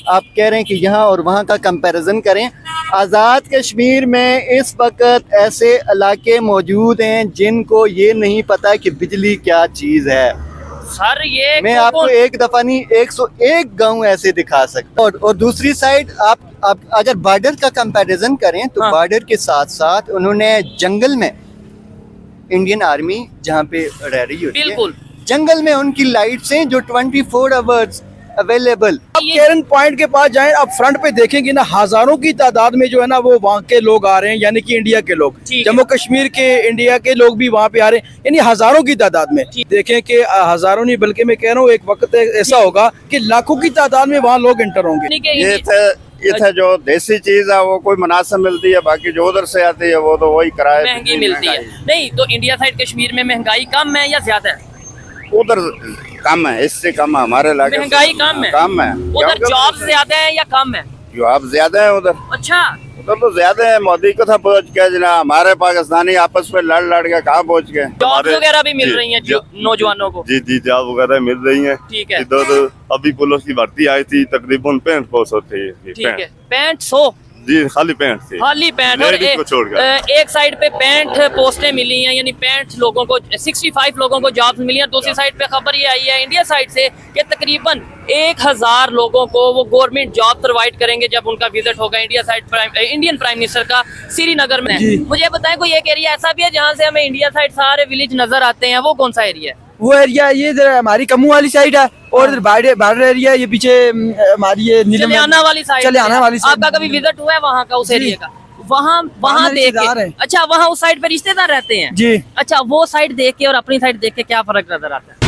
आप कह रहे हैं कि यहाँ और वहाँ का कंपैरिजन करें। आज़ाद कश्मीर में इस वक्त ऐसे इलाके मौजूद हैं जिनको ये नहीं पता कि बिजली क्या चीज़ है। सर ये मैं आपको एक दफा नहीं 101 गांव ऐसे दिखा सकता हूँ। और दूसरी साइड आप अगर बॉर्डर का कंपैरिजन करें तो बॉर्डर के साथ साथ उन्होंने जंगल में इंडियन आर्मी जहाँ पे रह रही होती है, जंगल में उनकी लाइट्स हैं जो 24 आवर्स अवेलेबल। आप केरन पॉइंट के पास जाएं, आप फ्रंट पे देखेंगे ना, हजारों की तादाद में जो है ना वो वहाँ के लोग आ रहे हैं, यानी कि इंडिया के लोग, जम्मू कश्मीर के इंडिया के लोग भी वहाँ पे आ रहे हैं, यानी हजारों की तादाद में। देखें कि हजारों नहीं बल्कि मैं कह रहा हूँ एक वक्त ऐसा होगा कि लाखों की तादाद में वहाँ लोग एंटर होंगे। ये था जो देसी चीज है वो कोई मुनासिब मिलती है, बाकी जो उधर से आती है वो तो वही किराए महंगी मिलती है। नहीं तो इंडिया साइड कश्मीर में महंगाई कम है या ज्यादा है? उधर कम है, इससे कम है। हमारे इलाके महंगाई कम है, उधर जॉब ज्यादा है या कम है? जॉब ज्यादा है उधर। अच्छा, उधर तो ज्यादा है। मोदी को था पहुँच गया जना, हमारे पाकिस्तानी आपस में लड़ के कहाँ पहुँच गए। जॉब वगैरह भी मिल रही है नौजवानों को? जी जॉब वगैरह मिल रही है। ठीक है। इधर अभी पुलिस की भर्ती आई थी, तकरीबन 65 पोस्ट होती है। ठीक है, 65 जी, खाली 65 थी, खाली 65। और एक साइड पे 65 पोस्टें मिली हैं, यानी 65 लोगों को 65 लोगों को जॉब्स मिली हैं। दूसरी साइड पे खबर ये आई है इंडिया साइड से कि तकरीबन 1000 लोगों को वो गवर्नमेंट जॉब प्रोवाइड करेंगे जब उनका विजिट होगा India side Indian prime minister का श्रीनगर में। मुझे बताएं कोई एक एरिया ऐसा भी है जहाँ से हमें इंडिया साइड सारे विलेज नजर आते हैं, वो कौन सा एरिया है? वो एरिया ये इधर हमारी कम्मू वाली साइड है, और इधर बार्डर एरिया ये पीछे हमारी ये चलियाना वाली साइड। आपका कभी विजिट हुआ है वहाँ का, उस एरिया का? वहाँ देख के, अच्छा वहाँ उस साइड पे रिश्तेदार रहते हैं जी। अच्छा, वो साइड देख के और अपनी साइड देख के क्या फर्क नजर आता है?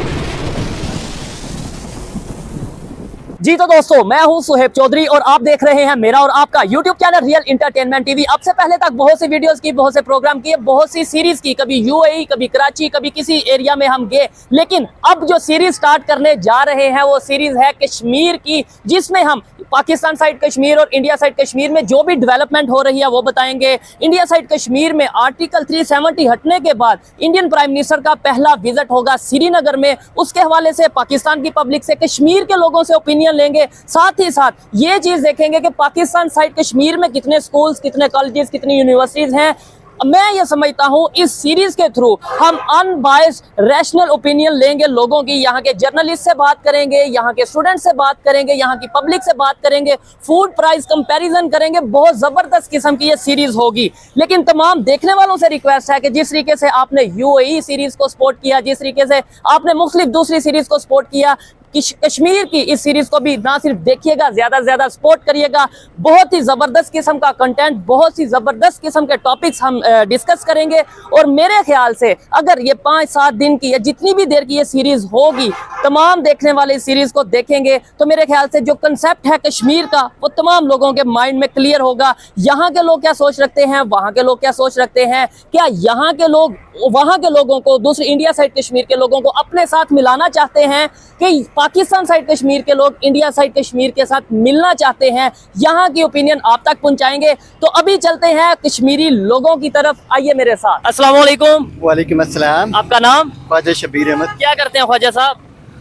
जी तो दोस्तों, मैं हूं सुहेब चौधरी और आप देख रहे हैं मेरा और आपका YouTube channel real entertainment TV. अब से पहले तक बहुत सी वीडियोस की, बहुत से प्रोग्राम किए, बहुत सी सीरीज की, कभी UAE, कभी कराची, कभी किसी एरिया में हम गए। लेकिन अब जो सीरीज स्टार्ट करने जा रहे हैं वो सीरीज है कश्मीर की, जिसमें हम पाकिस्तान साइड कश्मीर और इंडिया साइड कश्मीर में जो भी डेवलपमेंट हो रही है वो बताएंगे। इंडिया साइड कश्मीर में आर्टिकल 370 हटने के बाद इंडियन प्राइम मिनिस्टर का पहला विजिट होगा श्रीनगर में। उसके हवाले से पाकिस्तान की पब्लिक से, कश्मीर के लोगों से ओपिनियन लेंगे। साथ ही साथ ये चीज देखेंगे कि पाकिस्तान साइड कश्मीर में कितने स्कूल्स, कितने कॉलेजेस, कितनी यूनिवर्सिटीज हैं। मैं ये समझता हूं इस सीरीज के थ्रू हम अनबायस्ड रैशनल ओपिनियन लेंगे लोगों की। यहाँ के जर्नलिस्ट से बात करेंगे, यहाँ के स्टूडेंट से बात करेंगे, यहाँ की पब्लिक से बात करेंगे, फूड प्राइस कंपैरिजन करेंगे। बहुत जबरदस्त किस्म की ये सीरीज होगी। लेकिन तमाम देखने वालों से रिक्वेस्ट है कि जिस तरीके से आपने UAE सीरीज को सपोर्ट किया, जिस तरीके से आपने मुख्तलिफ दूसरी सीरीज को सपोर्ट किया, कश्मीर की इस सीरीज को भी ना सिर्फ देखिएगा, ज्यादा से ज्यादा सपोर्ट करिएगा। बहुत ही जबरदस्त किस्म का कंटेंट, बहुत ही जबरदस्त किस्म के टॉपिक्स हम डिस्कस करेंगे। और मेरे ख्याल से अगर ये 5-7 दिन की या जितनी भी देर की ये सीरीज होगी, तमाम देखने वाले इस सीरीज को देखेंगे तो मेरे ख्याल से जो कंसेप्ट है कश्मीर का वो तमाम लोगों के माइंड में क्लियर होगा। यहाँ के लोग क्या सोच रखते हैं, वहाँ के लोग क्या सोच रखते हैं, क्या यहाँ के लोग वहाँ के लोगों को, दूसरी इंडिया साइड कश्मीर के लोगों को अपने साथ मिलाना चाहते हैं कि पाकिस्तान साइड कश्मीर के लोग इंडिया साइड कश्मीर के साथ मिलना चाहते हैं। यहाँ की ओपिनियन आप तक पहुँचाएंगे। तो अभी चलते हैं कश्मीरी लोगों की तरफ, आइए मेरे साथ। अस्सलाम वालेकुम। वालेकुम अस्सलाम। आपका नाम? ख्वाजा शबीर अहमद। क्या करते हैं ख्वाजा साहब?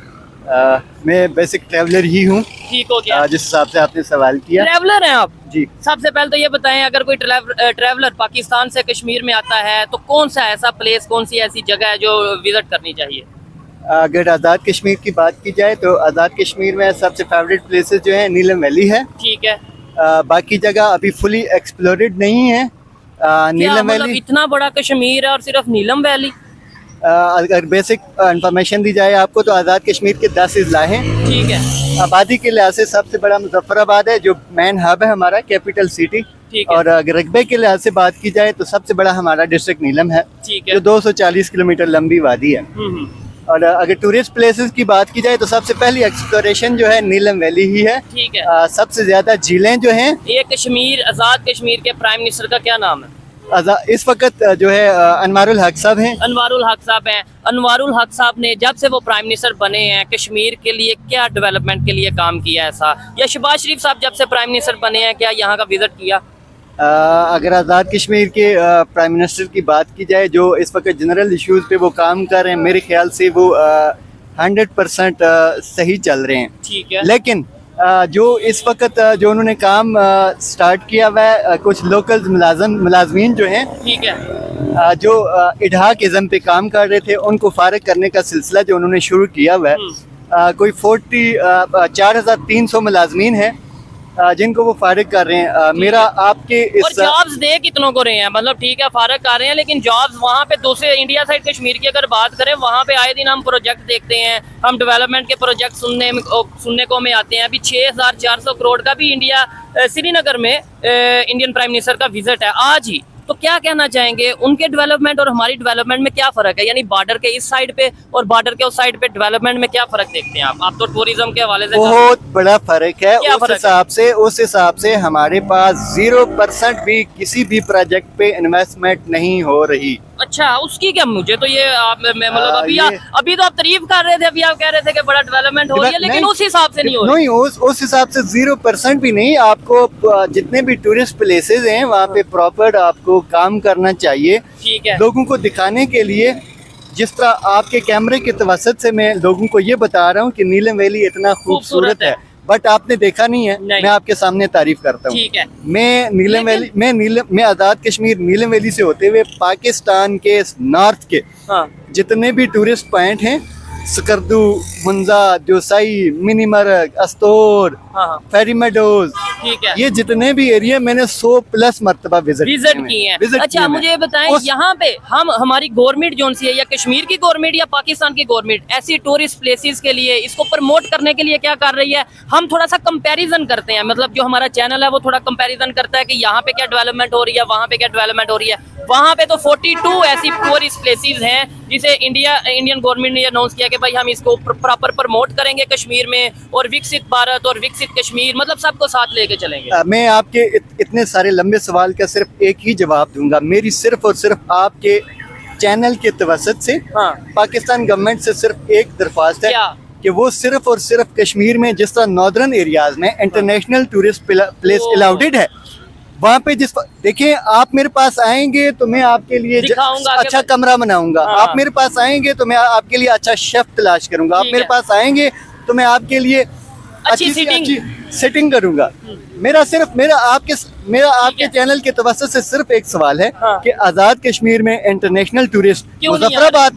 मैं बेसिक ट्रैवलर ही हूँ। ठीक हो गया, जिस हिसाब से आपने सवाल किया। ट्रैवलर हैं आप? जी। सबसे पहले तो ये बताएं, अगर कोई ट्रैवलर पाकिस्तान से कश्मीर में आता है तो कौन सा ऐसा प्लेस, कौन सी ऐसी जगह है जो विजिट करनी चाहिए? अगर आज़ाद कश्मीर की बात की जाए तो आज़ाद कश्मीर में सबसे फेवरेट प्लेसेस जो है नीलम वैली है। ठीक है। बाकी जगह अभी फुली एक्सप्लोरेड नहीं है। नीलम वैली इतना बड़ा कश्मीर है और सिर्फ नीलम वैली? अगर बेसिक इंफॉर्मेशन दी जाए आपको तो आज़ाद कश्मीर के 10 अजला हैं। ठीक है। आबादी के लिहाज से सबसे बड़ा मुजफ्फराबाद है जो मेन हब है हमारा, कैपिटल सिटी। और अगर रकबे के लिहाज से बात की जाए तो सबसे बड़ा हमारा डिस्ट्रिक्ट नीलम है, जो 240 किलोमीटर लंबी वादी है। और अगर टूरिस्ट प्लेसेस की बात की जाए तो सबसे पहली एक्सप्लोरेशन जो है नीलम वैली ही है। ठीक है। सबसे ज्यादा झीलें जो हैं, ये कश्मीर, आज़ाद कश्मीर के प्राइम मिनिस्टर का क्या नाम है इस वक्त जो है? अनवारुल हक साहब हैं। अनवारुल हक साहब हैं। अनवारुल हक साहब ने जब से वो प्राइम मिनिस्टर बने हैं कश्मीर के लिए क्या डेवलपमेंट के लिए काम किया ऐसा? या शहबाज शरीफ साहब जब से प्राइम मिनिस्टर बने हैं क्या यहाँ का विजिट किया? अगर आज़ाद कश्मीर के प्राइम मिनिस्टर की बात की जाए जो इस वक्त जनरल इश्यूज पे वो काम कर रहे हैं, मेरे ख्याल से वो 100% सही चल रहे हैं। ठीक है। लेकिन जो इस वक्त जो उन्होंने काम स्टार्ट किया हुआ है, कुछ लोकल मुलाजमीन जो हैं, ठीक है, जो इडहाक इज़म पे काम कर रहे थे, उनको फारिग करने का सिलसिला जो उन्होंने शुरू किया हुआ है। कोई 4,300 मुलाजमीन हैं जिनको वो फारिग कर रहे हैं। मेरा आपके इस और जॉब्स दे कितनों को रहे हैं, मतलब ठीक है फारिग कर रहे हैं, लेकिन जॉब्स वहाँ पे दूसरे इंडिया साइड कश्मीर की अगर बात करें, वहाँ पे आए दिन हम प्रोजेक्ट देखते हैं, हम डेवलपमेंट के प्रोजेक्ट सुनने को हमें आते हैं। अभी 6,400 करोड़ का भी इंडिया श्रीनगर में इंडियन प्राइम मिनिस्टर का विजिट है आज ही। तो क्या कहना चाहेंगे, उनके डेवलपमेंट और हमारी डेवलपमेंट में क्या फर्क है, यानी बॉर्डर के इस साइड पे और बॉर्डर के उस साइड पे डेवलपमेंट में क्या फर्क देखते हैं आप तो टूरिज्म के हवाले से बहुत बड़ा फर्क है। उस हिसाब से हमारे पास 0% भी किसी भी प्रोजेक्ट पे इन्वेस्टमेंट नहीं हो रही। अच्छा, उसकी क्या, मुझे तो ये मतलब अभी तो आप तारीफ कर रहे थे, अभी आप कह रहे थे कि बड़ा डेवलपमेंट हो रही है, लेकिन उस हिसाब से नहीं हो रही। उस हिसाब से 0% भी नहीं। आपको जितने भी टूरिस्ट प्लेसेस हैं वहाँ पे प्रॉपर आपको काम करना चाहिए, ठीक है, लोगों को दिखाने के लिए। जिस तरह आपके कैमरे के तवसत से मैं लोगों को ये बता रहा हूँ कि नीलम वैली इतना खूबसूरत है, बट आपने देखा नहीं है। मैं आपके सामने तारीफ करता हूँ। मैं आज़ाद कश्मीर नीलम वैली से होते हुए पाकिस्तान के नॉर्थ के जितने भी टूरिस्ट पॉइंट हैं, सकरदू, मुंजा, जोसाई, मिनी मरग, अस्तोर, फेरी मेडोज, ठीक है, ये जितने भी एरिया मैंने 100+ मरतबा विजिट किए हैं। अच्छा, मुझे बताएं यहाँ पे हमारी गवर्नमेंट जो सी है, या कश्मीर की गवर्नमेंट या पाकिस्तान की गवर्नमेंट, ऐसी टूरिस्ट प्लेसेस के लिए इसको प्रमोट करने के लिए क्या कर रही है? हम थोड़ा सा कंपैरिजन करते हैं, मतलब जो हमारा चैनल है वो थोड़ा कंपैरिजन करता है कि यहाँ पे क्या डेवलपमेंट हो रही है, वहाँ पे क्या डेवलपमेंट हो रही है। वहाँ पे तो 42 ऐसी टूरिस्ट प्लेसेस हैं जिसे इंडियन गवर्नमेंट ने अनाउंस किया कि भाई हम इसको प्रॉपर प्रमोट करेंगे कश्मीर में, और विकसित भारत और विकसित कश्मीर, मतलब सबको साथ लेके चलेंगे। मैं आपके इतने सारे लंबे सवाल का सिर्फ एक ही जवाब दूंगा। मेरी सिर्फ और सिर्फ आपके चैनल के तवसत से पाकिस्तान गवर्नमेंट से सिर्फ एक दरख्वास्त है कि वो सिर्फ और सिर्फ कश्मीर में, जिस तरह नॉर्दर्न एरियाज में इंटरनेशनल टूरिस्ट प्लेस अलाउडेड है, वहाँ पे देखिए आप मेरे पास आएंगे तो मैं आपके लिए अच्छा कमरा बनाऊंगा। आप मेरे पास आएंगे तो मैं आपके लिए अच्छा शेफ तलाश करूंगा। आप मेरे पास आएंगे तो मैं आपके लिए अच्छी सेटिंग करूंगा। मेरा आपके चैनल के तवज्जो से सिर्फ एक सवाल है कि आज़ाद कश्मीर में इंटरनेशनल टूरिस्ट मुजफ्फराबाद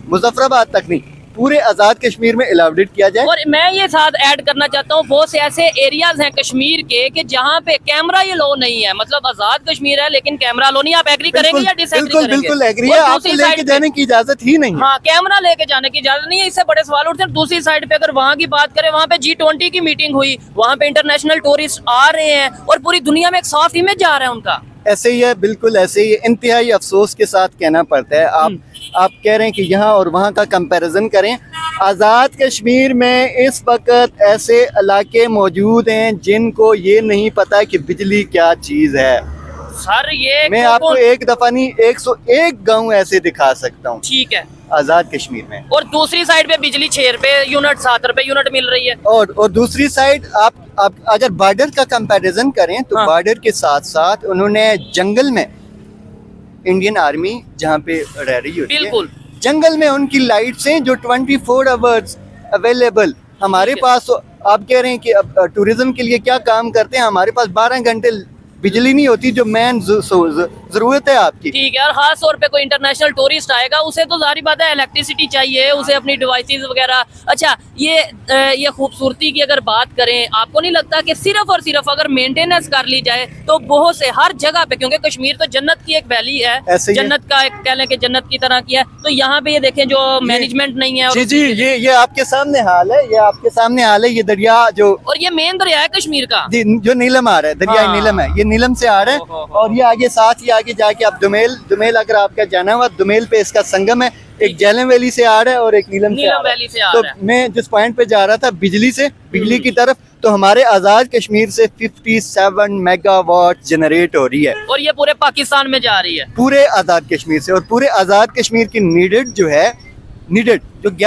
तक नहीं पूरे आज़ाद कश्मीर में अलाउडेड किया जाए। और मैं ये साथ ऐड करना चाहता हूँ, बहुत से ऐसे एरियाज हैं कश्मीर के कि जहाँ पे कैमरा ये लो नहीं है, मतलब आज़ाद कश्मीर है लेकिन कैमरा लो नहीं। आप एग्री करेंगे या डिसएग्री करेंगे? बिल्कुल एग्री है। आपको लेके जाने की इजाजत ही नहीं है। हाँ, कैमरा लेके जाने की इजाजत नहीं है। इससे बड़े सवाल उठते हैं। दूसरी साइड पे अगर वहाँ की बात करें, वहाँ पे G20 की मीटिंग हुई, वहाँ पे इंटरनेशनल टूरिस्ट आ रहे हैं और पूरी दुनिया में एक साफ इमेज आ रहा है उनका। ऐसे ही है, बिल्कुल ऐसे ही। इंतहाई अफसोस के साथ कहना पड़ता है, आप कह रहे हैं कि यहाँ और वहाँ का कंपैरिजन करें। आज़ाद कश्मीर में इस वक्त ऐसे इलाके मौजूद हैं जिनको ये नहीं पता कि बिजली क्या चीज़ है। सर ये मैं आपको एक दफा नहीं 101 गांव ऐसे दिखा सकता हूँ, ठीक है, आज़ाद कश्मीर में। और दूसरी साइड पे बिजली 6 रुपए यूनिट, 7 रुपए यूनिट मिल रही है। और दूसरी साइड आप अगर बॉर्डर का कंपैरिजन करें तो बॉर्डर के साथ साथ उन्होंने जंगल में इंडियन आर्मी जहाँ पे रह रही होती है, जंगल में उनकी लाइट्स हैं जो 24 आवर्स अवेलेबल। हमारे पास आप कह रहे हैं कि अब टूरिज्म के लिए क्या काम करते हैं, हमारे पास 12 घंटे बिजली नहीं होती जो मेन जरूरत है आपकी। ठीक है, और खास तौर पे कोई इंटरनेशनल टूरिस्ट आएगा उसे तो जाहिर बात है इलेक्ट्रिसिटी चाहिए, उसे अपनी डिवाइसेस वगैरह। अच्छा, ये खूबसूरती की अगर बात करें, आपको नहीं लगता कि सिर्फ और सिर्फ अगर मेंटेनेंस कर ली जाए तो बहुत से हर जगह पे, क्योंकि कश्मीर तो जन्नत की एक वैली है, जन्नत का एक कह लें कि जन्नत की तरह की है, तो यहाँ पे ये देखें जो मैनेजमेंट नहीं है। जी ये आपके सामने हाल है, ये दरिया जो, और ये मेन दरिया है कश्मीर का जो नीलम आ रहा है, दरिया नीलम है, ये नीलम से आ रहा है। और ये आगे साथ ही आगे जाके आप दुमेल अगर आपका जाना हुआ, दुमेल पे इसका संगम है, एक जेलम वैली से आ रहा है और एक नीलम से आ रहा है। तो मैं जिस पॉइंट पे जा रहा था बिजली की तरफ, तो हमारे आज़ाद कश्मीर से 57 मेगावाट जनरेट हो रही है, और ये पूरे पाकिस्तान में जा रही है, पूरे आज़ाद कश्मीर से। और पूरे आज़ाद कश्मीर की नीडेड जो 11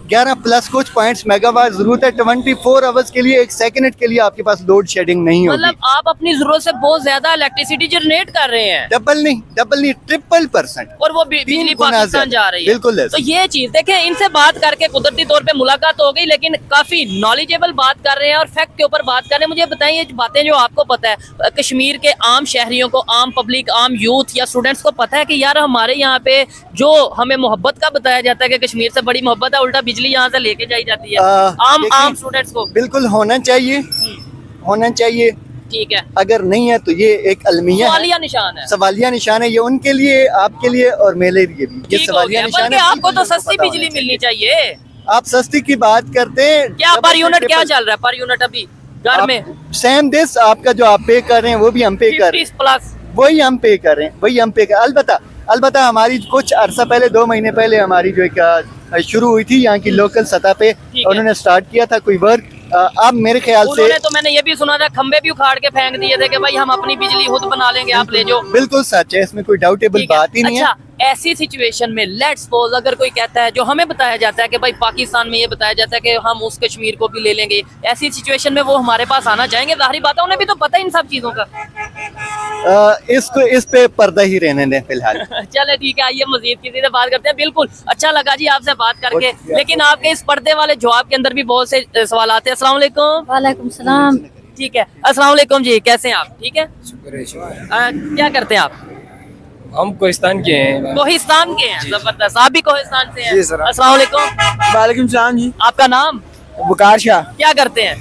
11 प्लस कुछ पॉइंट्स मेगावाट जरूरत है। 24 आवर्स के लिए, 1 सेकंड के लिए आपके पास लोड शेडिंग नहीं होगी। मतलब आप अपनी जरूरत से बहुत ज्यादा इलेक्ट्रिसिटी जनरेट कर रहे हैं। डबल नहीं 3%, और वो बिजली पाकिस्तान जा रही है। बिल्कुल। तो ये चीज देखें, इनसे बात करके कुदरती तौर पे मुलाकात हो गई, लेकिन काफी नॉलेजेबल बात कर रहे हैं और फैक्ट के ऊपर बात कर रहे हैं। मुझे बताइए बातें जो आपको पता है, कश्मीर के आम शहरियों को, आम पब्लिक, आम यूथ या स्टूडेंट्स को पता है कि यार हमारे यहाँ पे जो हमें मोहब्बत का बताया जाता है कि कश्मीर से बड़ी मोहब्बत है, उल्टा बिजली यहाँ से लेके जाई जाती है आम स्टूडेंट्स को। बिल्कुल होना चाहिए, होना चाहिए। ठीक है, अगर नहीं है तो ये एक अलमिया सवालिया निशान है। सवालिया निशान है ये उनके लिए, आपके लिए और मेरे लिए भी। ये सवालिया निशान है। आपको तो सस्ती बिजली मिलनी चाहिए। आप सस्ती की बात करते हैं, क्या पर यूनिट क्या चल रहा है? पर यूनिट अभी घर में सेम दिस आपका जो आप पे कर रहे हैं वो भी हम पे कर रहे हैं, प्लस वही हम पे कर रहे हैं, वही हम पे कर। अलबत्ता हमारी कुछ अरसा पहले, 2 महीने पहले हमारी जो एक शुरू हुई थी यहाँ की लोकल सतह पे, उन्होंने स्टार्ट किया था कोई वर्क। अब मेरे ख्याल से तो मैंने ये भी सुना था खंबे भी उखाड़ के फेंक दिए थे कि भाई हम अपनी बिजली खुद बना लेंगे, आप ले जाओ। बिल्कुल सच है, इसमें कोई डाउटेबल बात ही नहीं है। ऐसी सिचुएशन में लेट्स सपोज अगर कोई कहता है, जो हमें बताया जाता है कि भाई पाकिस्तान में ये बताया जाता है कि हम उस कश्मीर को भी ले लेंगे, ऐसी सिचुएशन में वो हमारे पास आना चाहेंगे? जाहिर बात है उन्हें भी तो पता है इन सब चीजों का। इस पे पर्दा ही रहने दें फिलहाल। चले ठीक है, आइए मजीद किसी से बात करते हैं। बिल्कुल अच्छा लगा जी आपसे बात करके, लेकिन आपके इस पर्दे वाले जवाब के अंदर भी बहुत से सवाल आते हैं। अस्सलाम वालेकुम। वालेकुम सलाम। ठीक है, अस्सलाम वालेकुम जी, कैसे हैं आप? ठीक है, क्या करते हैं आप? हम कोहिस्तान के हैं। कोहिस्तान के हैं, जबरदस्त। आप भी कोहिस्तान से हैं? जी सर। अस्सलाम वालेकुम। वालेकुम सलाम जी। आपका नाम? बुकार शाह। क्या करते हैं?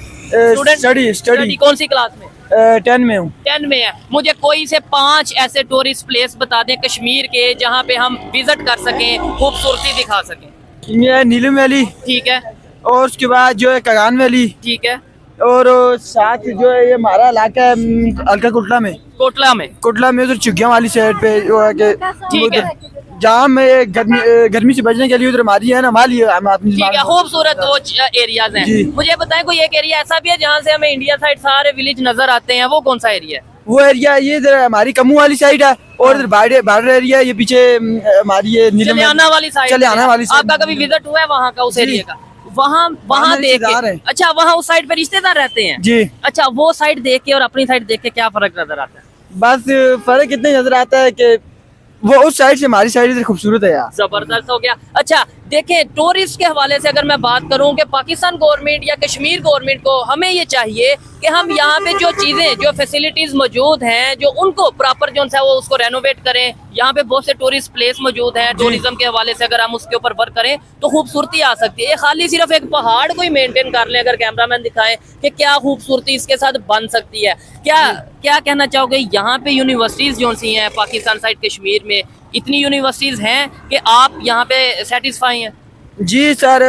स्टडी। कौन सी क्लास में? 10 में हूँ। 10 में है। मुझे कोई से 5 ऐसे टूरिस्ट प्लेस बता दें कश्मीर के जहाँ पे हम विजिट कर सकें, खूबसूरती दिखा सकें। ये नीलम वैली, ठीक है, और उसके बाद जो है कगान वैली, ठीक है, और साथ जो है ये हमारा इलाका है हल्का कोटला में उधर चुगिया वाली साइड पे जो है कि ठीक है, जहाँ में गर्मी से बचने के लिए उधर हमारी है ना, हमारी ठीक है, खूबसूरत वो एरियाज हैं। मुझे बताएं कोई एक एरिया ऐसा भी है जहाँ से हमें इंडिया साइड सारे विलेज नजर आते हैं, वो कौन सा एरिया है? वो एरिया ये इधर हमारी कम्मू वाली साइड है, और इधर बार्डर एरिया ये पीछे हमारी ये चलियाना वाली साइड। आपका कभी विजिट हुआ है वहाँ का, उस एरिया का? वहाँ देख के, अच्छा वहाँ उस साइड पे रिश्तेदार रहते हैं जी। अच्छा, वो साइड देख के और अपनी साइड देख के क्या फर्क नजर आता है? बस फर्क इतना नजर आता है कि वो उस साइड से हमारी साइड इधर खूबसूरत है यार। जबरदस्त हो गया। अच्छा देखें, टूरिस्ट के हवाले से अगर मैं बात करूं कि पाकिस्तान गवर्नमेंट या कश्मीर गवर्नमेंट को हमें ये चाहिए कि हम यहाँ पे जो चीजें, जो फैसिलिटीज मौजूद हैं, जो उनको प्रॉपर जो है वो उसको रेनोवेट करें। यहाँ पे बहुत से टूरिस्ट प्लेस मौजूद हैं, टूरिज्म के हवाले से अगर हम उसके ऊपर वर्क करें तो खूबसूरती आ सकती है। खाली सिर्फ एक पहाड़ को ही मेंटेन कर लें, अगर कैमरामैन दिखाएं कि क्या खूबसूरती इसके साथ बन सकती है। क्या कहना चाहोगे? यहाँ पे यूनिवर्सिटीज जो सी हैं पाकिस्तान साइड कश्मीर में, इतनी यूनिवर्सिटीज हैं कि आप यहाँ पे सेटिस्फाई हैं? जी सर,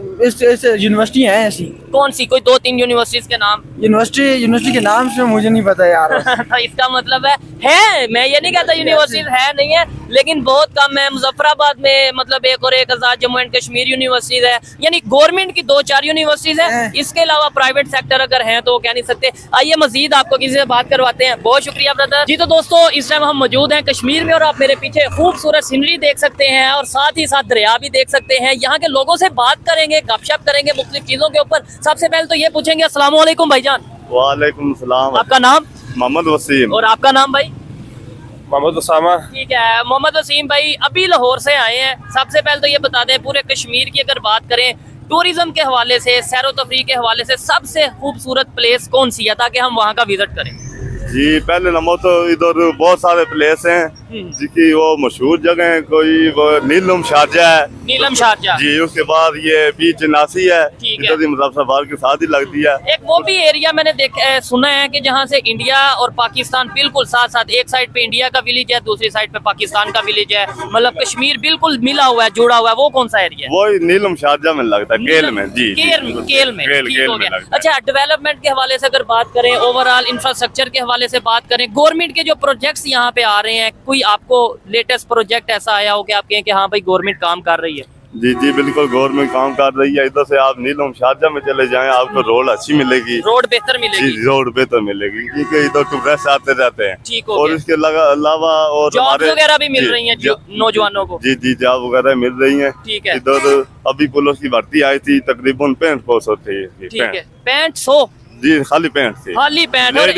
इस यूनिवर्सिटी है ऐसी। कौन सी? कोई 2-3 यूनिवर्सिटीज के नाम? यूनिवर्सिटी के नाम से मुझे नहीं पता यार। तो इसका मतलब है मैं ये नहीं कहता यूनिवर्सिटीज है नहीं है, लेकिन बहुत कम है। मुजफ्फराबाद में मतलब एक और एक आजाद जम्मू एंड कश्मीर यूनिवर्सिटीज है, यानी गवर्नमेंट की 2-4 यूनिवर्सिटीज है। इसके अलावा प्राइवेट सेक्टर अगर है तो कह नहीं सकते। आइए मजीद आपको किसी से बात करवाते हैं। बहुत शुक्रिया ब्रदर जी। तो दोस्तों इस टाइम हम मौजूद हैं कश्मीर में और आप मेरे पीछे खूबसूरत सीनरी देख सकते हैं और साथ ही साथ दरिया भी देख सकते हैं। यहाँ के लोगों से बात करेंगे, गपशप करेंगे मुख्तलिफ चीजों के ऊपर। सबसे पहले तो ये पूछेंगे, अस्सलाम वालेकुम भाईजान। वालेकुम सलाम। आपका नाम? मोहम्मद वसीम। और आपका नाम भाई? मोहम्मद उसामा। ठीक है, मोहम्मद वसीम भाई अभी लाहौर से आए हैं। सबसे पहले तो ये बता दें, पूरे कश्मीर की अगर बात करें टूरिज्म के हवाले से, सैरो तफरी के हवाले से, सबसे खूबसूरत प्लेस कौन सी है ताकि हम वहाँ का विजिट करें? जी पहले नंबर तो इधर बहुत सारे प्लेस हैं जिसकी वो मशहूर जगह है। कोई वो नीलम शारजा है। नीलम शारजा जी। उसके बाद ये बीच नासी है, ठीक है, मतलब सफार के साथ ही लगती है। एक वो भी एरिया मैंने सुना है कि जहाँ से इंडिया और पाकिस्तान बिल्कुल साथ साथ, एक साइड पे इंडिया का विलेज है, दूसरी साइड पे पाकिस्तान का विलेज है, मतलब कश्मीर बिल्कुल मिला हुआ है, जुड़ा हुआ है। वो कौन सा एरिया है? वो नीलम शारजा में लगता है, केल में। जी केल में। ठीक हो गया। अच्छा, डेवलपमेंट के हवाले से अगर बात करें, ओवरऑल इंफ्रास्ट्रक्चर के हवाले से बात करें, गवर्नमेंट के जो प्रोजेक्ट्स यहाँ पे आ रहे हैं, कोई आपको लेटेस्ट प्रोजेक्ट ऐसा आया हो कि आप कहें कि हाँ भाई गवर्नमेंट काम कर रही है? जी जी बिल्कुल, गवर्नमेंट काम कर रही है। इधर से आप नीलम शारजा में चले जाएं, आपको रोड अच्छी मिलेगी, रोड बेहतर मिलेगी। जी रोड बेहतर मिलेगी, क्योंकि इधर टूरिस्ट आते जाते हैं। ठीक हो और गया। इसके अलावा और जॉब वगैरह भी मिल रही हैं नौजवानों को। जी जी जॉब वगैरह मिल रही है। ठीक है। इधर अभी पुलिस की भर्ती आई थी, तकरीबन 65 पोस्ट होती है। ठीक है, 65 जी खाली 65 थी, खाली 65 और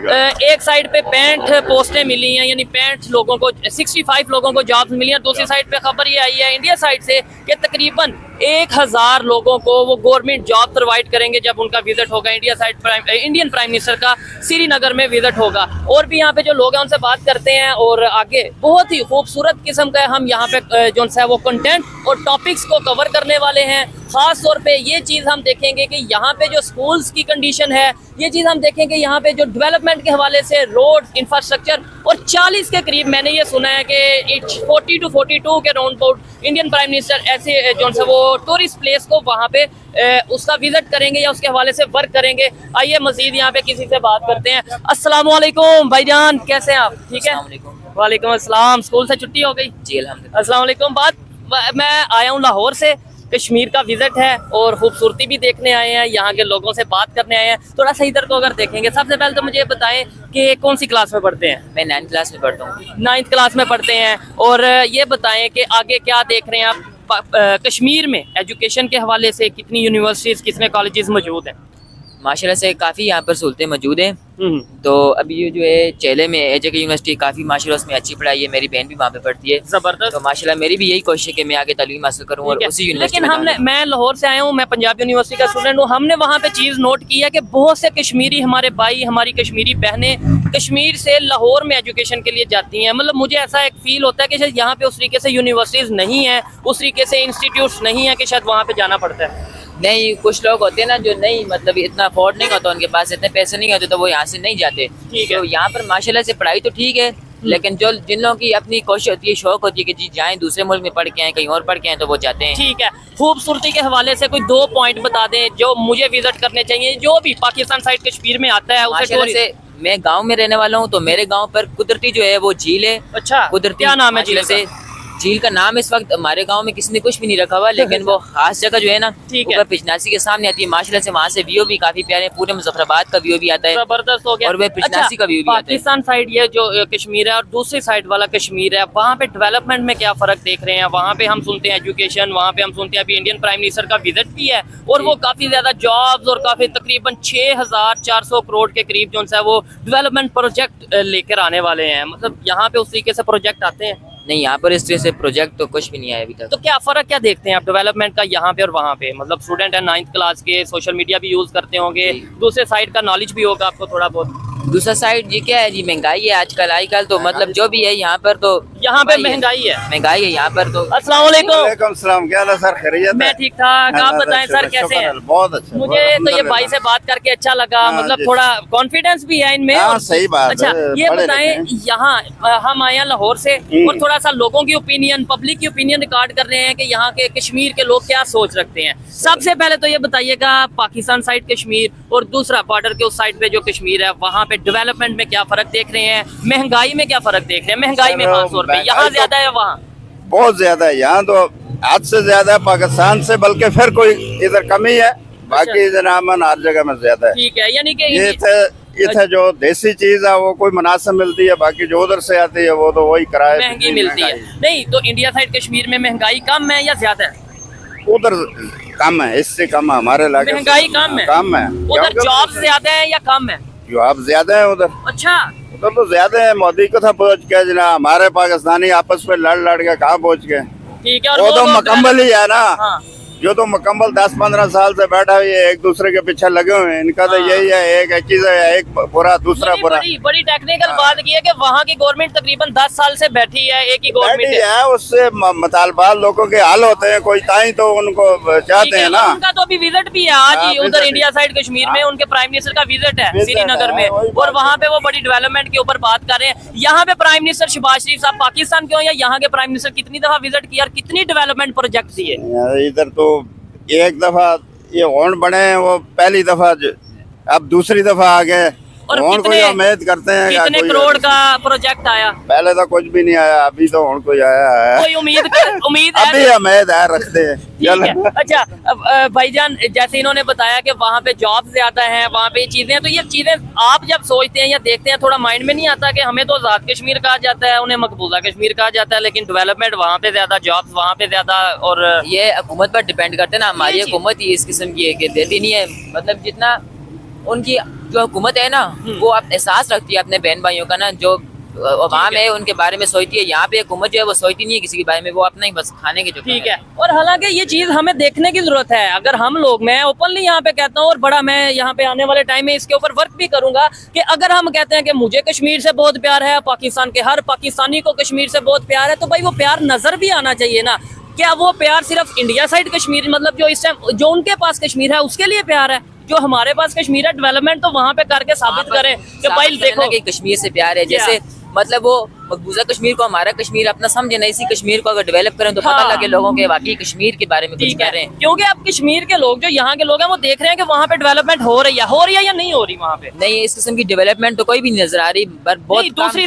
एक साइड पे 65 पोस्टें मिली हैं, यानी 65 लोगों को 65 लोगों को जॉब्स मिली हैं। दूसरी साइड पे खबर ये आई है इंडिया साइड से कि तकरीबन 1000 लोगों को वो गवर्नमेंट जॉब प्रोवाइड करेंगे जब उनका विजिट होगा India side. Indian prime minister का श्रीनगर में विजिट होगा। और भी यहाँ पे जो लोग हैं उनसे बात करते हैं और आगे बहुत ही खूबसूरत किस्म का हम यहाँ पे जो है वो कंटेंट और टॉपिक्स को कवर करने वाले हैं। खास तौर पे ये चीज़ हम देखेंगे कि यहाँ पे जो स्कूल्स की कंडीशन है, ये चीज़ हम देखेंगे यहाँ पे जो डेवलपमेंट के हवाले से रोड इंफ्रास्ट्रक्चर और 40 के करीब मैंने ये सुना है कि 40 to 42 के round about Indian prime minister ऐसे जो है वो टूरिस्ट प्लेस को वहाँ पे उसका विजिट करेंगे या उसके हवाले से वर्क करेंगे। आइए मजीद यहाँ पे किसी से बात करते हैं। अस्सलाम वालेकुम भाईजान, कैसे हैं आप? ठीक है, वालेकुम अस्सलाम। स्कूल से छुट्टी हो गई? जी अल्हम्दुलिल्लाह। अस्सलाम वालेकुम। मैं आया हूँ लाहौर से, कश्मीर का विजिट है और खूबसूरती भी देखने आए हैं, यहाँ के लोगों से बात करने आए हैं। थोड़ा सा इधर को अगर देखेंगे, सबसे पहले तो मुझे ये बताएं कि कौन सी क्लास में पढ़ते हैं? मैं 9th क्लास में पढ़ता हूँ। 9th क्लास में पढ़ते हैं। और ये बताएं कि आगे क्या देख रहे हैं आप कश्मीर में एजुकेशन के हवाले से? कितनी यूनिवर्सिटीज़, कितने कॉलेजेस मौजूद हैं? माशाल्लाह से काफ़ी यहाँ पर सहूलतें मौजूद हैं। तो अभी ये जो है चेले में एजेके यूनिवर्सिटी काफ़ी माशाल्लाह उसमें अच्छी पढ़ाई है। मेरी बहन भी वहाँ पे पढ़ती है, ज़बरदस्त। तो माशाल्लाह मेरी भी यही कोशिश है कि मैं आगे तालीम हासिल करूँ और उसी यूनिवर्सिटी लेकिन मैं लाहौर से आया हूँ, मैं पंजाब यूनिवर्सिटी का स्टूडेंट हूँ। हमने वहाँ पे चीज़ नोट की है कि बहुत से कश्मीरी हमारे भाई, हमारी कश्मीरी बहनें कश्मीर से लाहौर में एजुकेशन के लिए जाती हैं। मतलब मुझे ऐसा एक फील होता है कि शायद यहाँ पे उस तरीके से यूनिवर्सिटीज़ नहीं है, उस तरीके से इंस्टीट्यूट्स नहीं है कि शायद वहाँ पे जाना पड़ता है। नहीं, कुछ लोग होते हैं ना जो नहीं मतलब इतना अफोर्ड नहीं होता, उनके पास इतने पैसे नहीं होते, तो वो यहाँ से नहीं जाते। ठीक है। तो यहाँ पर माशाल्लाह से पढ़ाई तो ठीक है, लेकिन जो जिन लोगों की अपनी कोशिश होती है, शौक होती है कि जी जाएं दूसरे मुल्क में पढ़ के आए, कहीं और पढ़ के आए, तो वो जाते हैं। ठीक है। खूबसूरती के हवाले से कोई 2 पॉइंट बता दें जो मुझे विजिट करने चाहिए, जो भी पाकिस्तान साइड कश्मीर में आता है उसे। मैं गाँव में रहने वाला हूँ, तो मेरे गाँव पर कुदरती जो है वो झील है। अच्छा, कुदरती क्या नाम है झील से? झील का नाम इस वक्त हमारे गांव में किसी ने कुछ भी नहीं रखा हुआ, लेकिन वो खास जगह जो है ना, ऊपर पिछनासी के सामने आती है। माशाल्लाह से वहाँ से व्यू भी काफी प्यारे हैं, पूरे मुजफ्फराबाद का व्यू भी आता है, जबरदस्त हो गया। और वह पिछनासी का व्यू भी आता है। पाकिस्तान साइड ये जो कश्मीर है और दूसरी साइड वाला कश्मीर है, वहाँ पे डेवलपमेंट में क्या फर्क देख रहे हैं? वहाँ पे हम सुनते हैं एजुकेशन, वहाँ पे हम सुनते हैं अभी इंडियन प्राइम मिनिस्टर का विजिट भी है और वो काफी ज्यादा जॉब्स और काफी तकरीबन 6400 करोड़ के करीब जो है वो डेवलपमेंट प्रोजेक्ट लेकर आने वाले हैं। मतलब यहाँ पे उस तरीके से प्रोजेक्ट आते हैं? नहीं, यहाँ पर इस तरह से प्रोजेक्ट तो कुछ भी नहीं आया अभी तक। तो क्या फर्क क्या देखते हैं आप डेवलपमेंट का यहाँ पे और वहाँ पे? मतलब स्टूडेंट है 9th क्लास के, सोशल मीडिया भी यूज करते होंगे, दूसरे साइड का नॉलेज भी होगा आपको थोड़ा बहुत। दूसरा साइड जी क्या है जी, महंगाई है आजकल तो मतलब जो भी है यहाँ पर, तो यहाँ पे महंगाई है यहाँ पर तो। अस्सलाम वालेकुम। सलाम, क्या हाल है सर? खैरियत? मैं ठीक ठाक, आप बताएं सर कैसे हैं? बहुत अच्छा। मुझे तो ये भाई से बात करके अच्छा लगा, मतलब थोड़ा कॉन्फिडेंस भी है इनमें। सही बात। अच्छा, ये बताएं यहाँ हम आए हैं लाहौर से और थोड़ा सा लोगों की ओपिनियन, पब्लिक की ओपिनियन रिकॉर्ड कर रहे हैं कि यहाँ के कश्मीर के लोग क्या सोच रखते हैं। सबसे पहले तो ये बताइएगा पाकिस्तान साइड कश्मीर और दूसरा बॉर्डर के उस साइड पे जो कश्मीर है, वहाँ पे डेवलपमेंट में क्या फर्क देख रहे हैं? महंगाई में क्या फर्क देख रहे हैं? महंगाई में 500 रुपए यहाँ ज्यादा है, वहाँ बहुत ज्यादा है। यहाँ तो आज से ज्यादा है पाकिस्तान से, बल्कि फिर कोई इधर कमी है, बाकी जनाब हर जगह में ज्यादा है। ठीक है, यानी कि ये जो देसी चीज है वो कोई मुनासिब मिलती है, बाकी जो उधर से आती है वो तो वही किराए महंगी मिलती है। नहीं तो इंडिया साइड कश्मीर में महंगाई कम है या ज्यादा है? उधर कम है, इससे कम है। हमारे इलाके महंगाई कम है। उधर जॉब ज्यादा है या कम है? जॉब ज्यादा है उधर। अच्छा, उधर तो ज्यादा है। मोदी को था पहुँच गया जना, हमारे पाकिस्तानी आपस में लड़ के कहाँ पहुँच गए। ठीक है। वो तो मुकम्मल ही है ना। हाँ। जो तो मुकम्मल 10-15 साल से बैठा हुई है, एक दूसरे के पीछे लगे हुए हैं। इनका तो यही है, एक चीज है, एक बुरा दूसरा बुरा। बड़ी टेक्निकल बात की है कि वहाँ की गवर्नमेंट तकरीबन 10 साल से बैठी है, एक ही गवर्नमेंट है। उससे मुतालबात लोगों के हल होते हैं, कोई ताई तो उनको चाहते हैं ना। उनका तो अभी विजिट भी है आज ही उधर इंडिया साइड कश्मीर में, उनके प्राइम मिनिस्टर का विजिट है श्रीनगर में, और वहाँ पे वो बड़ी डेवलपमेंट के ऊपर बात कर रहे हैं। यहाँ पे प्राइम मिनिस्टर शहबाज शरीफ साहब पाकिस्तान के हो या यहाँ के प्राइम मिनिस्टर कितनी दफा विजिट किया और कितनी डेवलपमेंट प्रोजेक्ट दिए? इधर तो एक दफा ये होंड बने हैं, वो पहली दफा, अब दूसरी दफा आ गए। और कोई उम्मीद करते हैं कितने करोड़ का प्रोजेक्ट आया? पहले तो कुछ भी नहीं आया, अभी तो कोई आया है। कोई उम्मीद है? अभी उम्मीद है, रखते हैं। अच्छा भाईजान, जैसे इन्होंने बताया कि वहाँ पे जॉब ज्यादा है, वहाँ पे चीजें हैं, तो ये चीजें आप जब सोचते हैं या देखते हैं थोड़ा माइंड में नहीं आता कि हमें तो आजाद कश्मीर कहा जाता है, उन्हें मकबूजा कश्मीर कहा जाता है, लेकिन डेवलपमेंट वहाँ पे ज्यादा, जॉब्स वहाँ पे ज्यादा। और ये हुकूमत पर डिपेंड करते हैं ना, हमारी हुकूमत ही इस किस्म की है कि देती नहीं है, मतलब जितना उनकी जो हुकूमत है ना वो आप एहसास रखती है अपने बहन भाइयों का ना, जो अवाम है उनके बारे में सोचती है। यहाँ पे हुकूमत जो है वो सोचती नहीं है किसी के बारे में, वो अपना ही बस खाने के जो ठीक है। और हालांकि ये चीज हमें देखने की जरूरत है। अगर हम लोग, मैं ओपनली यहाँ पे कहता हूँ और बड़ा मैं यहाँ पे आने वाले टाइम में इसके ऊपर वर्क भी करूंगा कि अगर हम कहते हैं कि मुझे कश्मीर से बहुत प्यार है, पाकिस्तान के हर पाकिस्तानी को कश्मीर से बहुत प्यार है, तो भाई वो प्यार नजर भी आना चाहिए ना। क्या वो प्यार सिर्फ इंडिया साइड कश्मीर, मतलब जो इस टाइम जो उनके पास कश्मीर है उसके लिए प्यार है, जो हमारे पास कश्मीर है डेवलपमेंट तो वहाँ पे करके साबित करें कि भाई देखो कि कश्मीर से प्यार है। जैसे मतलब वो मकबूजा कश्मीर को हमारा कश्मीर अपना समझे ना, इसी कश्मीर को अगर डेवलप करें तो पता लगे लोगों के वाकई कश्मीर के बारे में कुछ कह रहे हैं। क्योंकि अब कश्मीर के लोग, जो यहाँ के लोग हैं, वो देख रहे हैं कि वहाँ पे डेवलपमेंट हो रही है या नहीं हो रही वहाँ पे। नहीं, इस किस्म की डेवलपमेंट तो कोई भी नहीं नजर आ रही। बहुत दूसरी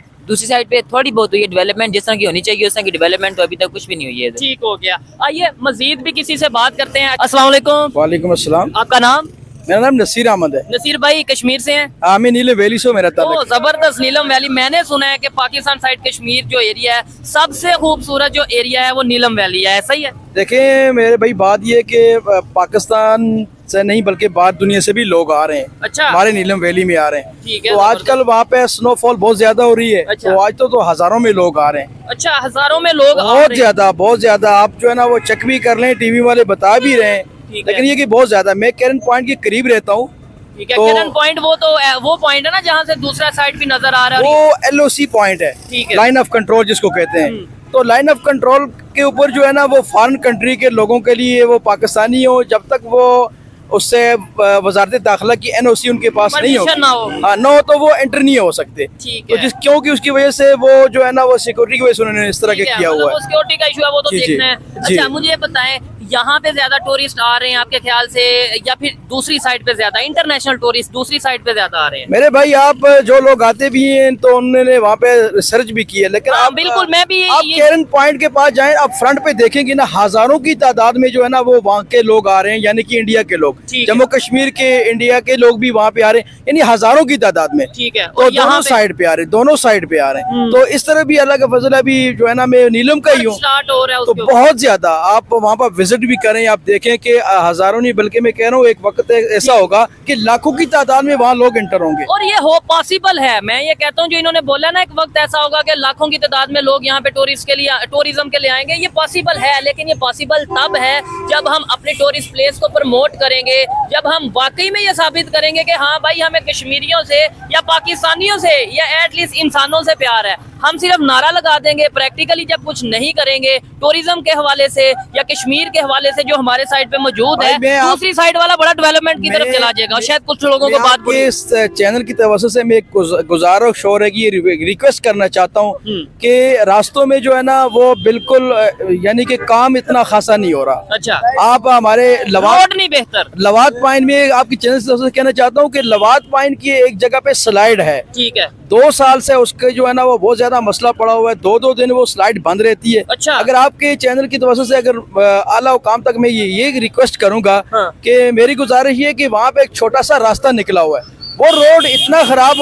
साइड पे थोड़ी बहुत हुई है डेवलपमेंट, जिस तरह की होनी चाहिए उस तरह की डेवलपमेंट तो अभी तक कुछ भी नहीं हुई है। ठीक हो गया। आइए मजीद भी किसी से बात करते हैं। अस्सलाम वालेकुम। वालेकुम अस्सलाम। आपका नाम? मेरा नाम नसीर अहमद है। नसीर भाई कश्मीर से हैं? हाँ, मैं नीलम वैली से मेरा ताल्लुक। जबरदस्त, नीलम वैली। मैंने सुना है कि पाकिस्तान साइड कश्मीर जो एरिया है, सबसे खूबसूरत जो एरिया है वो नीलम वैली है, ऐसा ही है? देखें मेरे भाई, बात ये कि पाकिस्तान से नहीं बल्कि बाहर दुनिया से भी लोग आ रहे हैं। अच्छा। हमारे नीलम वैली में आ रहे हैं। ठीक है। तो आजकल वहाँ पे स्नोफॉल बहुत ज्यादा हो रही है। अच्छा। तो आज तो हजारों में लोग आ रहे हैं। अच्छा, हजारों में लोग बहुत ज्यादा। आप जो है ना वो चेक भी कर लें, टीवी वाले बता भी रहे हैं, लेकिन ये कि बहुत ज्यादा। मैं कैरन पॉइंट के करीब रहता हूँ। ठीक है। कैरन पॉइंट वो पॉइंट है ना जहाँ से दूसरा साइड भी नजर आ रहा है? वो LOC पॉइंट है, लाइन ऑफ कंट्रोल जिसको कहते हैं। तो लाइन ऑफ कंट्रोल के ऊपर जो है ना वो फॉरेन कंट्री के लोगों के लिए, वो पाकिस्तानी हो, जब तक वो उससे वजारत दाखिला की NOC उनके पास नहीं हो, ना हो तो वो एंटर नहीं हो सकते। तो क्योंकि उसकी वजह से वो जो है ना वो सिक्योरिटी की वजह से उन्होंने इस तरह के किया हुआ है। सिक्योरिटी का इशू है, वो तो देखना है। अच्छा, मुझे बताएं, यहाँ पे ज्यादा टूरिस्ट आ रहे हैं आपके ख्याल से, या फिर दूसरी साइड पे ज्यादा इंटरनेशनल टूरिस्ट दूसरी साइड पे ज्यादा आ रहे हैं? मेरे भाई, आप जो लोग आते भी हैं तो उन्होंने वहाँ पे रिसर्च भी की है, लेकिन आप बिल्कुल, मैं भी आप कैरन पॉइंट के पास जाएं, आप फ्रंट पे देखेंगे ना, हजारों की तादाद में जो है ना वो वहाँ के लोग आ रहे हैं, यानी कि इंडिया के लोग, जम्मू कश्मीर के इंडिया के लोग भी वहाँ पे आ रहे हैं, यानी हजारों की तादाद में। ठीक है। तो दोनों साइड पे आ रहे हैं, दोनों साइड पे आ रहे हैं। तो इस तरह भी अल्लाह का फजल है, अभी जो है ना मैं नीलम का ही हूँ, तो बहुत ज्यादा आप वहाँ पर विजिट भी करें, आप देखें कि हजारों नहीं बल्कि मैं कह रहा हूँ एक वक्त ऐसा होगा कि लाखों की तादाद में वहाँ लोग एंटर होंगे। और ये हो पॉसिबल है। मैं ये कहता हूँ जो इन्होंने बोला ना, एक वक्त ऐसा होगा कि लाखों की तादाद में लोग यहाँ पे टूरिज्म के लिए आएंगे। ये पॉसिबल है, लेकिन ये पॉसिबल तब है जब हम अपने टूरिस्ट प्लेस को प्रमोट करेंगे, जब हम वाकई में ये साबित करेंगे कि हाँ भाई हमें कश्मीरियों से या पाकिस्तानियों से या एटलीस्ट इंसानों से प्यार है। हम सिर्फ नारा लगा देंगे, प्रैक्टिकली जब कुछ नहीं करेंगे टूरिज्म के हवाले से या कश्मीर के हवाले से जो हमारे साइड पे मौजूद है, दूसरी साइड वाला बड़ा डेवलपमेंट की तरफ चला जाएगा। शायद कुछ लोगों को बात बोली। इस चैनल की तवज्जो से मैं गुजारिश हो रही है, रिक्वेस्ट करना चाहता हूँ कि रास्तों में जो है ना वो बिल्कुल यानी कि काम इतना खासा नहीं हो रहा। अच्छा। आप हमारे रोड नहीं बेहतर, लवात पॉइंट में आपकी चैनल से कहना चाहता हूँ कि लवात पॉइंट की एक जगह पे स्लाइड है। ठीक है। 2 साल से उसके जो है ना वो बहुत ज्यादा मसला पड़ा हुआ है, 2-2 दिन वो स्लाइड बंद रहती है। अच्छा। अगर आपके चैनल की वजह से अगर आला हुकाम तक मैं ये रिक्वेस्ट करूंगा कि मेरी गुजारिश ये कि वहाँ पे एक छोटा सा रास्ता निकला हुआ है, वो रोड इतना खराब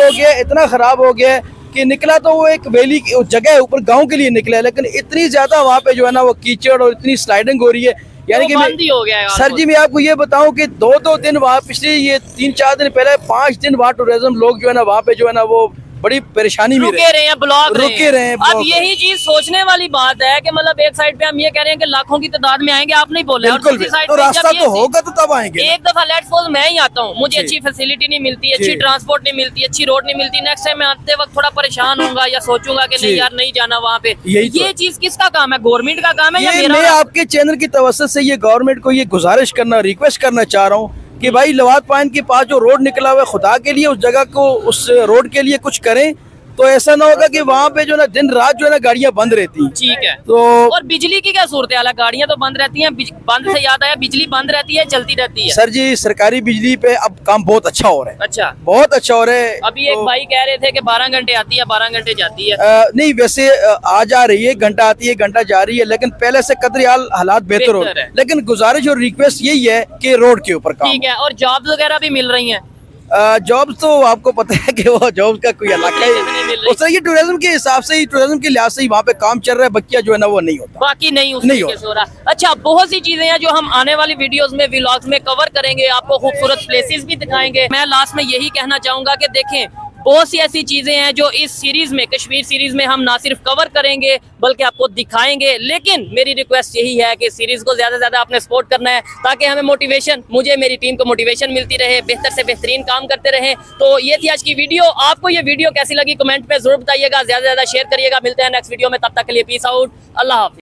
हो गया कि निकला तो वो एक वैली जगह है, ऊपर गाँव के लिए निकला है, लेकिन इतनी ज्यादा वहाँ पे जो है ना वो कीचड़ और इतनी स्लाइडिंग हो रही है, यानी कि हो गया सर जी मैं आपको ये बताऊं कि 2-2 दिन वहाँ, पिछले ये 3-4 दिन पहले 5 दिन वहाँ टूरिज्म लोग जो है ना वहाँ पे जो है ना वो बड़ी परेशानी में रुके रहे हैं, ब्लॉक रुके रहे हैं। अब यही चीज सोचने वाली बात है कि मतलब एक साइड पे हम ये कह रहे हैं कि लाखों की तादाद में आएंगे, आप नहीं बोल रहे, बिल्कुल, तो रास्ता तो होगा तो तब आएंगे। एक दफा लेट्स सपोज मैं ही आता हूँ, मुझे अच्छी फैसिलिटी नहीं मिलती, अच्छी ट्रांसपोर्ट नहीं मिलती, अच्छी रोड नहीं मिलती, नेक्स्ट टाइम मैं आते वक्त थोड़ा परेशान होऊंगा या सोचूंगा कि नहीं यार नहीं जाना वहाँ पे। ये चीज किसका काम है? गवर्नमेंट का काम है या मेरा? मैं आपके चैनल की तवज्जो से ये गवर्नमेंट को ये गुजारिश करना, रिक्वेस्ट करना चाह रहा हूँ कि भाई लवात पॉइंट के पास जो रोड निकला हुआ है, खुदा के लिए उस जगह को, उस रोड के लिए कुछ करें, तो ऐसा ना होगा कि वहाँ पे जो ना दिन रात जो है ना गाड़ियाँ बंद रहती हैं। ठीक है। तो और बिजली की क्या सूरत हाल है? गाड़ियाँ तो बंद रहती हैं, बंद से याद आया, बिजली बंद रहती है, चलती रहती है? सर जी सरकारी बिजली पे अब काम बहुत अच्छा हो रहा है। अच्छा, बहुत अच्छा हो रहा है। अभी एक भाई कह रहे थे कि 12 घंटे आती है, 12 घंटे जाती है। नहीं वैसे आ जा रही है, घंटा आती है घंटा जा रही है, लेकिन पहले से कदरी हालात बेहतर हो रहे हैं। लेकिन गुजारिश और रिक्वेस्ट यही है कि रोड के ऊपर काम। ठीक है। और जॉब्स वगैरह भी मिल रही हैं? जॉब तो आपको पता है कि वो जॉब का कोई इलाका है, उससे ये टूरिज्म के हिसाब से ही, टूरिज्म के लिहाज से ही वहाँ पे काम चल रहा है, बकिया जो है ना वो नहीं होता, बाकी नहीं उस नहीं तरीके से हो रहा। अच्छा, बहुत सी चीजें हैं जो हम आने वाली वीडियोस में, व्लॉग्स में कवर करेंगे, आपको खूबसूरत प्लेसेस भी दिखाएंगे। मैं लास्ट में यही कहना चाहूंगा कि देखें, बहुत सी ऐसी चीजें हैं जो इस सीरीज में, कश्मीर सीरीज में हम ना सिर्फ कवर करेंगे बल्कि आपको दिखाएंगे। लेकिन मेरी रिक्वेस्ट यही है कि सीरीज को ज्यादा से ज्यादा आपने सपोर्ट करना है, ताकि हमें मोटिवेशन, मुझे, मेरी टीम को मोटिवेशन मिलती रहे, बेहतर से बेहतरीन काम करते रहें। तो ये थी आज की वीडियो। आपको ये वीडियो कैसी लगी कमेंट में जरूर बताइएगा, ज्यादा से ज्यादा शेयर करिएगा। मिलते हैं नेक्स्ट वीडियो में, तब तक के लिए पीस आउट, अल्लाह हाफिज़।